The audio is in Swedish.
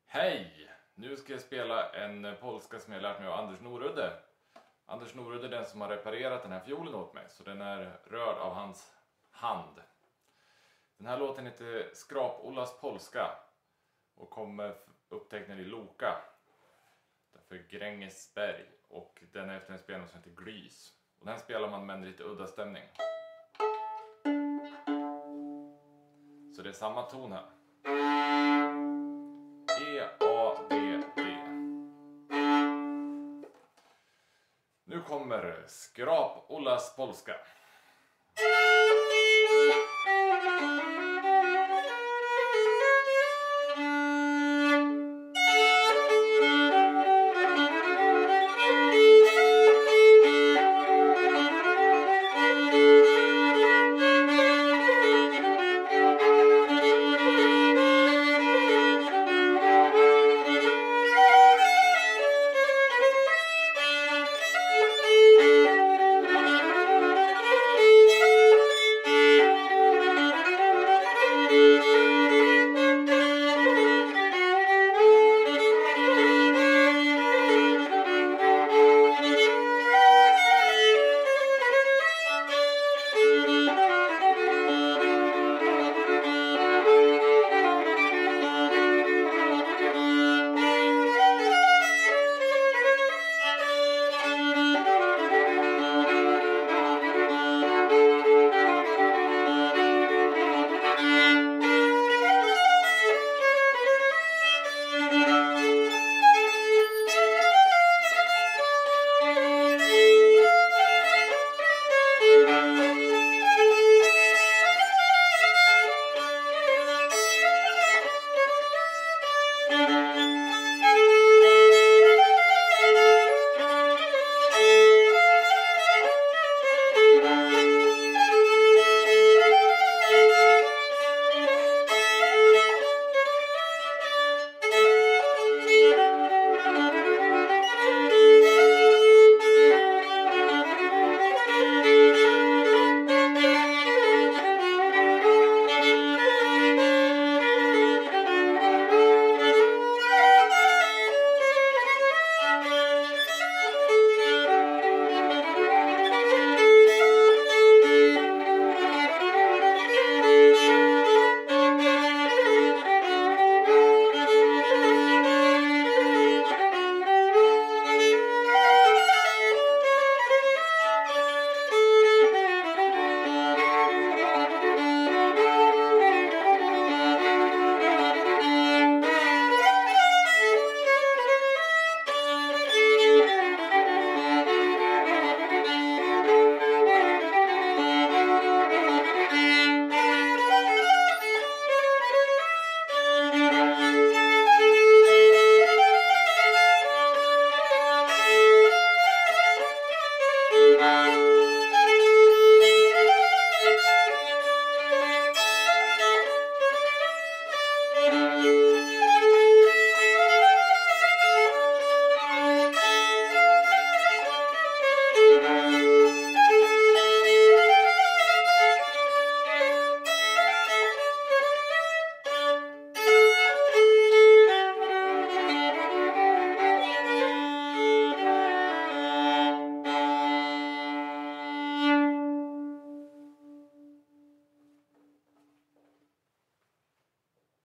Hej! Nu ska jag spela en polska som jag lärt mig av Anders Norudde. Anders Norudde är den som har reparerat den här fiolen åt mig, så den är rörd av hans hand. Den här låten heter Skrap-Ollas polska och kommer upptecknad i Loka, därför Grängesberg, och den är efter en spelning som heter Glys. Och den här spelar man med en lite udda stämning. Så det är samma ton här. E, A, D, D. Nu kommer Skrap-Ollas polska.